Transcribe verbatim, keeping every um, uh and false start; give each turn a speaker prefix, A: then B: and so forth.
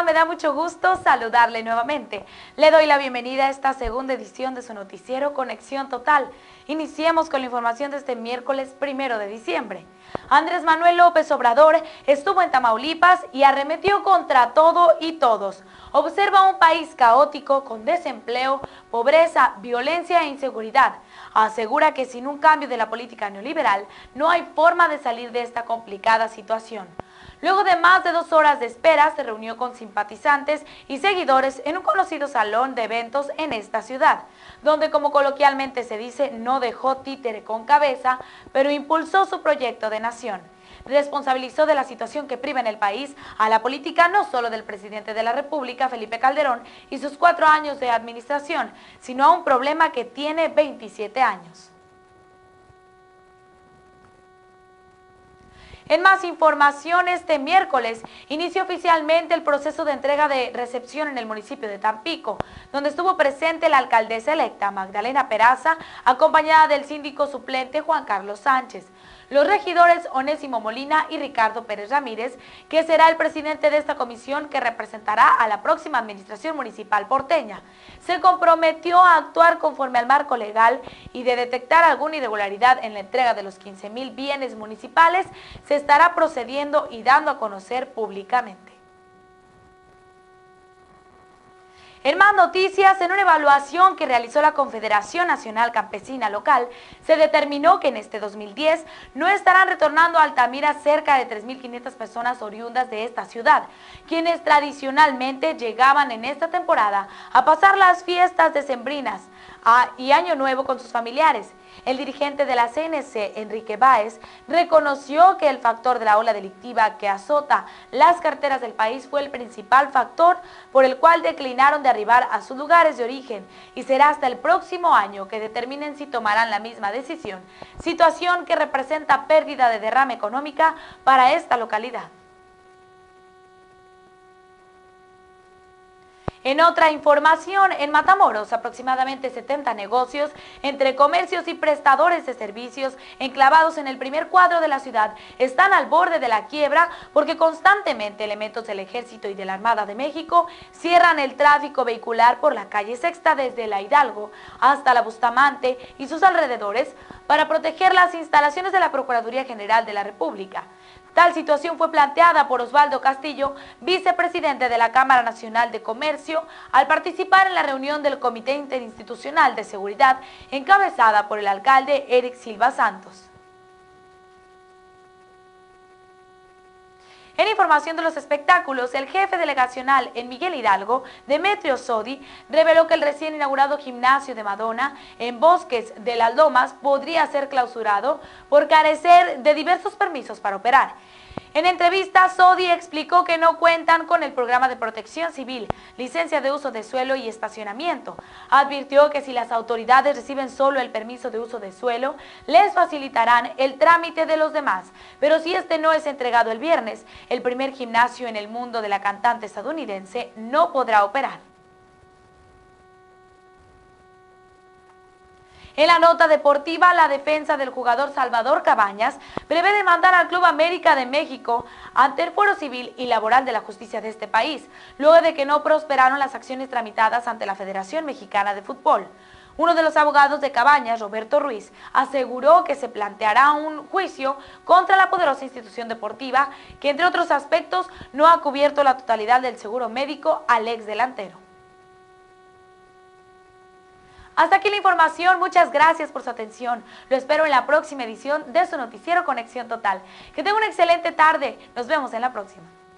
A: Me da mucho gusto saludarle nuevamente. Le doy la bienvenida a esta segunda edición de su noticiero Conexión Total. Iniciemos con la información de este miércoles primero de diciembre. Andrés Manuel López Obrador estuvo en Tamaulipas y arremetió contra todo y todos. Observa un país caótico con desempleo, pobreza, violencia e inseguridad. Asegura que sin un cambio de la política neoliberal no hay forma de salir de esta complicada situación. Luego de más de dos horas de espera, se reunió con simpatizantes y seguidores en un conocido salón de eventos en esta ciudad, donde, como coloquialmente se dice, no dejó títere con cabeza, pero impulsó su proyecto de nación. Responsabilizó de la situación que priva en el país a la política no solo del presidente de la República, Felipe Calderón, y sus cuatro años de administración, sino a un problema que tiene veintisiete años. En más información, este miércoles inició oficialmente el proceso de entrega de recepción en el municipio de Tampico, donde estuvo presente la alcaldesa electa Magdalena Peraza, acompañada del síndico suplente Juan Carlos Sánchez, los regidores Onésimo Molina y Ricardo Pérez Ramírez, que será el presidente de esta comisión que representará a la próxima administración municipal porteña. Se comprometió a actuar conforme al marco legal y de detectar alguna irregularidad en la entrega de los quince mil bienes municipales, se estará procediendo y dando a conocer públicamente. En más noticias, en una evaluación que realizó la Confederación Nacional Campesina Local, se determinó que en este dos mil diez no estarán retornando a Altamira cerca de tres mil quinientas personas oriundas de esta ciudad, quienes tradicionalmente llegaban en esta temporada a pasar las fiestas decembrinas y Año Nuevo con sus familiares. El dirigente de la C N C, Enrique Báez, reconoció que el factor de la ola delictiva que azota las carreteras del país fue el principal factor por el cual declinaron de arribar a sus lugares de origen y será hasta el próximo año que determinen si tomarán la misma decisión, situación que representa pérdida de derrama económica para esta localidad. En otra información, en Matamoros, aproximadamente setenta negocios entre comercios y prestadores de servicios enclavados en el primer cuadro de la ciudad están al borde de la quiebra porque constantemente elementos del Ejército y de la Armada de México cierran el tráfico vehicular por la calle Sexta desde la Hidalgo hasta la Bustamante y sus alrededores para proteger las instalaciones de la Procuraduría General de la República. Tal situación fue planteada por Osvaldo Castillo, vicepresidente de la Cámara Nacional de Comercio, al participar en la reunión del Comité Interinstitucional de Seguridad, encabezada por el alcalde Eric Silva Santos. En información de los espectáculos, el jefe delegacional en Miguel Hidalgo, Demetrio Sodi, reveló que el recién inaugurado gimnasio de Madonna en Bosques de las Lomas podría ser clausurado por carecer de diversos permisos para operar. En entrevista, Sodi explicó que no cuentan con el programa de protección civil, licencia de uso de suelo y estacionamiento. Advirtió que si las autoridades reciben solo el permiso de uso de suelo, les facilitarán el trámite de los demás. Pero si este no es entregado el viernes, el primer gimnasio en el mundo de la cantante estadounidense no podrá operar. En la nota deportiva, la defensa del jugador Salvador Cabañas prevé demandar al Club América de México ante el Fuero Civil y Laboral de la Justicia de este país, luego de que no prosperaron las acciones tramitadas ante la Federación Mexicana de Fútbol. Uno de los abogados de Cabañas, Roberto Ruiz, aseguró que se planteará un juicio contra la poderosa institución deportiva que, entre otros aspectos, no ha cubierto la totalidad del seguro médico al ex delantero. Hasta aquí la información, muchas gracias por su atención. Lo espero en la próxima edición de su noticiero Conexión Total. Que tenga una excelente tarde, nos vemos en la próxima.